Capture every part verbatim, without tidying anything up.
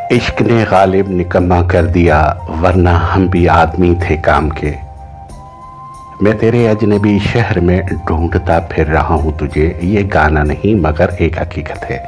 इश्क ने गालिब निकम्मा कर दिया, वरना हम भी आदमी थे काम के। मैं तेरे अजनबी शहर में ढूंढता फिर रहा हूँ तुझे, ये गाना नहीं मगर एक हकीकत है।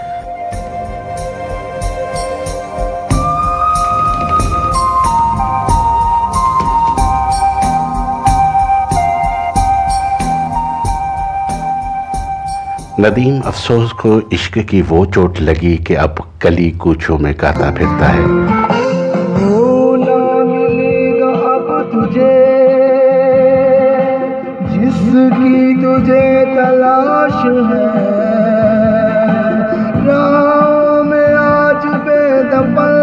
नदीम अफसोस को इश्क की वो चोट लगी कि अब गली कूचों में गाता फिरता है। वो ना मिलेगा अब तुझे जिसकी तुझे तलाश है, राहों में आज बेदफन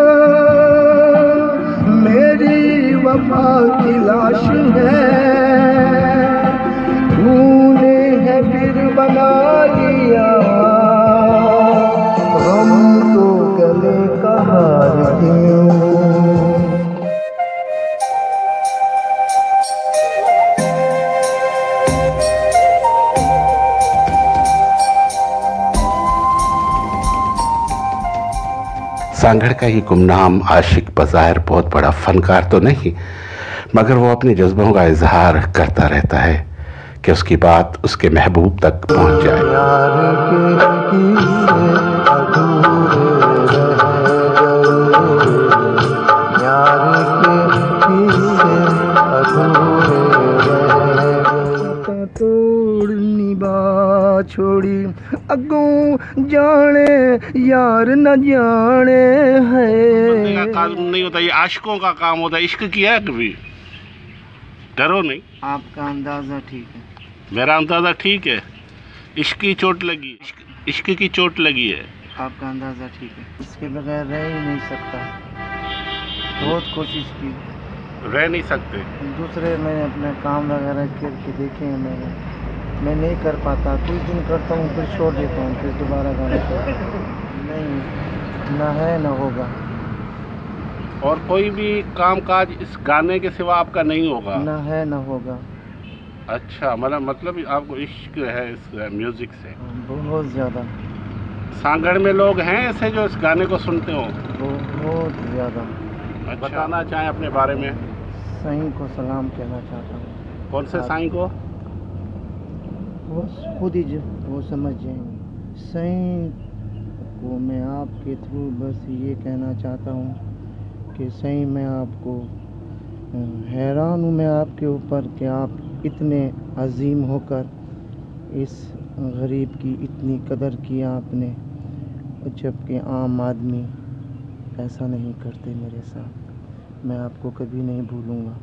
मेरी वफा की लाश है। तूने है फिर बना लिया हम तो गले का हार क्यों। सांगड़ का ही गुमनाम आशिक बज़ाहिर बहुत बड़ा फनकार तो नहीं, मगर वो अपने जज्बों का इजहार करता रहता है कि उसकी बात उसके महबूब तक पहुंच जाए। छोड़ी अगों जाने यार न जाने है। कानून नहीं होता, ये आशिकों का काम होता है। इश्क किया है कभी? डरो नहीं। आपका अंदाजा ठीक है, मेरा अंदाजा ठीक है। इश्क की चोट लगी, इश्क, इश्क की चोट लगी है। आपका अंदाजा ठीक है। इसके बगैर रह ही नहीं सकता, बहुत कोशिश की, रह नहीं सकते। दूसरे मैंने अपने काम वगैरह करके देखे हैं, मैंने मैं नहीं कर पाता। कुछ दिन करता हूँ फिर छोड़ देता हूँ, फिर दोबारा गाना नहीं, ना है ना होगा। और कोई भी काम काज इस गाने के सिवा आपका नहीं होगा? ना है ना होगा। अच्छा, मतलब मतलब आपको इश्क है इस म्यूजिक से? बहुत ज़्यादा। सांगड़ में लोग हैं ऐसे जो इस गाने को सुनते हो? बहुत ज़्यादा। अच्छा, बताना चाहें अपने बारे में? साईं को सलाम कहना चाहता हूँ। कौन से साईं को? वो खुद ही जो वो समझ जाएंगे। साईं को मैं आपके थ्रू बस ये कहना चाहता हूँ कि साईं मैं आपको हैरान हूँ मैं आपके ऊपर कि आप इतने अजीम होकर इस गरीब की इतनी कदर की आपने, जबकि आम आदमी ऐसा नहीं करते मेरे साथ। मैं आपको कभी नहीं भूलूँगा।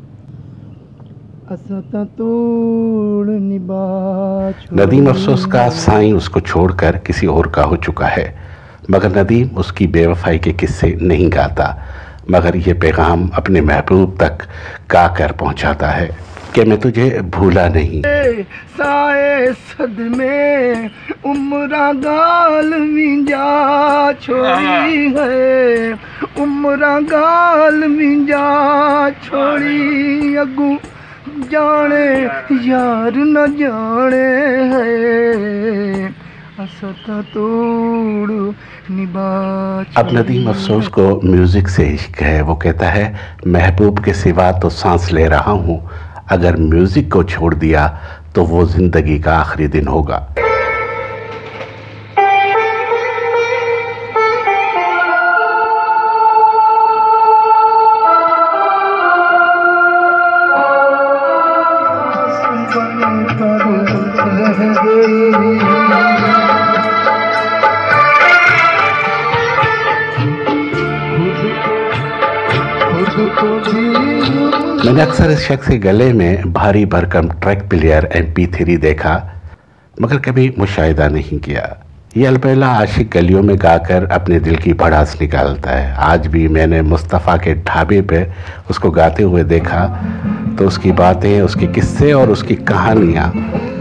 नदीम अफसोस का साईं उसको छोड़कर किसी और का हो चुका है, मगर नदीम उसकी बेवफाई के किस्से नहीं गाता, मगर ये पैगाम अपने महबूब तक गा कर पहुँचाता है कि मैं तुझे भूला नहीं। साए सदमे उम्रा गाल मिंजा छोड़ी है, उम्रा गाल मिंजा छोड़ी अगू जाने यार न जाने है असता तोड़ निभा। अब नदीम अफसोस को म्यूजिक से इश्क है। वो कहता है महबूब के सिवा तो सांस ले रहा हूँ, अगर म्यूजिक को छोड़ दिया तो वो जिंदगी का आखिरी दिन होगा। मैंने अक्सर इस शख्स के गले में भारी भरकम track player M P three देखा, मगर कभी मुशाहिदा नहीं किया। ये अलबेला आशिक गलियों में गाकर अपने दिल की भड़ास निकालता है। आज भी मैंने मुस्तफ़ा के ढाबे पे उसको गाते हुए देखा, तो उसकी बातें, उसके किस्से और उसकी कहानियाँ